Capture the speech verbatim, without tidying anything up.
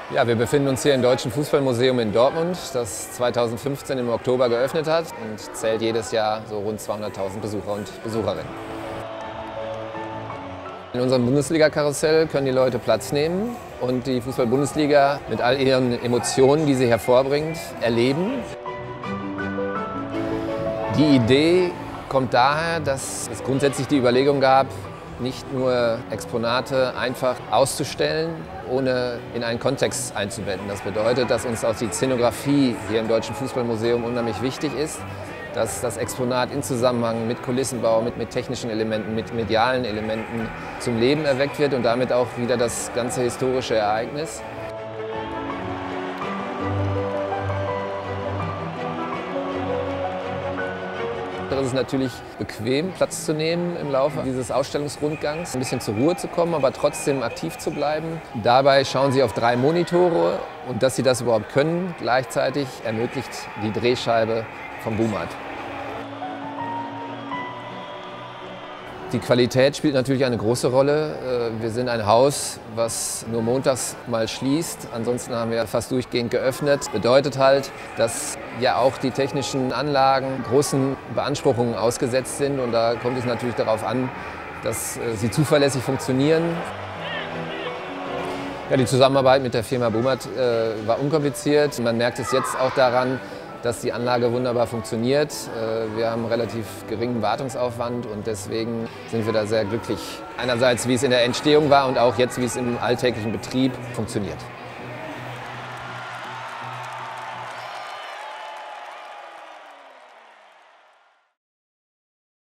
Ja, wir befinden uns hier im Deutschen Fußballmuseum in Dortmund, das zweitausendfünfzehn im Oktober geöffnet hat und zählt jedes Jahr so rund zweihunderttausend Besucher und Besucherinnen. In unserem Bundesliga-Karussell können die Leute Platz nehmen und die Fußball-Bundesliga mit all ihren Emotionen, die sie hervorbringt, erleben. Die Idee kommt daher, dass es grundsätzlich die Überlegung gab, nicht nur Exponate einfach auszustellen, ohne in einen Kontext einzubetten. Das bedeutet, dass uns auch die Szenografie hier im Deutschen Fußballmuseum unheimlich wichtig ist, dass das Exponat in Zusammenhang mit Kulissenbau, mit, mit technischen Elementen, mit medialen Elementen zum Leben erweckt wird und damit auch wieder das ganze historische Ereignis. Es ist natürlich bequem, Platz zu nehmen im Laufe dieses Ausstellungsrundgangs, ein bisschen zur Ruhe zu kommen, aber trotzdem aktiv zu bleiben. Dabei schauen Sie auf drei Monitore und dass Sie das überhaupt können, gleichzeitig ermöglicht die Drehscheibe vom Boomat. Die Qualität spielt natürlich eine große Rolle. Wir sind ein Haus, was nur montags mal schließt. Ansonsten haben wir fast durchgehend geöffnet. Bedeutet halt, dass ja auch die technischen Anlagen großen Beanspruchungen ausgesetzt sind. Und da kommt es natürlich darauf an, dass sie zuverlässig funktionieren. Ja, die Zusammenarbeit mit der Firma Boomat äh, war unkompliziert. Man merkt es jetzt auch daran, dass die Anlage wunderbar funktioniert. Wir haben relativ geringen Wartungsaufwand und deswegen sind wir da sehr glücklich. Einerseits, wie es in der Entstehung war und auch jetzt, wie es im alltäglichen Betrieb funktioniert.